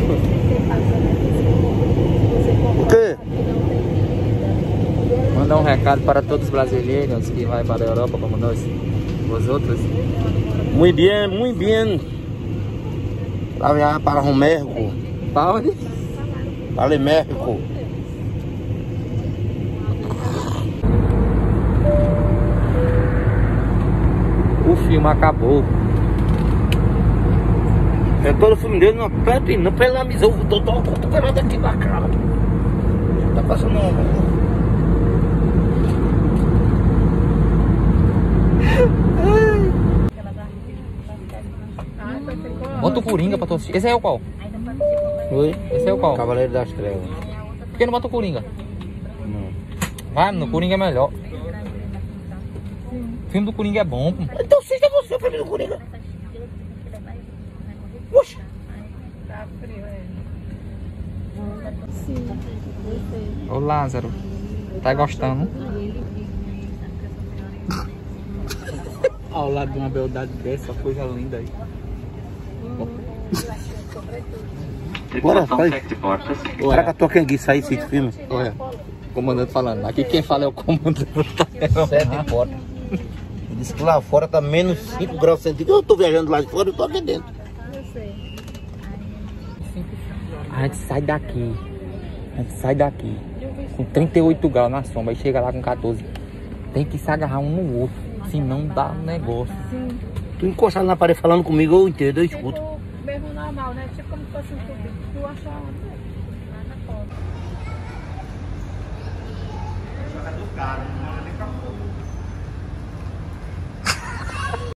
O quê? Mandar um recado para todos os brasileiros que vai para a Europa como nós, os outros. Muy bien, muy bien. Para viajar para o México. Para onde? Para o México. O filme acabou. É todo o filme dele, não pede, não pede na mesa. Eu tô cotovelando aqui na cara. Tá passando uma. Bota o Coringa pra tu assistir. Esse é o qual? Oi? Esse é o qual? Cavaleiro das Trevas. Por que não bota o Coringa? Não. Vai, no Coringa é melhor. O filme do Coringa é bom, pô. Então seja você o filme do Coringa. Oxi. Ô Lázaro, tá gostando? Ao lado de uma beldade dessa, coisa linda aí. Bora, faz. Será que a tua canguiça aí, esse filme? Olha, o comandante falando. Aqui quem fala é o comandante. 7 portas. Diz que lá fora tá menos 5 graus centígrados. Eu tô viajando lá de fora, eu tô aqui dentro. A gente sai daqui. A gente sai daqui. Com 38 graus na sombra. E chega lá com 14. Tem que se agarrar um no outro. Senão dá um negócio. Tu encostado na parede falando comigo, eu entendo, eu escuto. Mesmo normal, né? Tipo como se fosse um tubo. Tu acha nada foda. Jogador caro.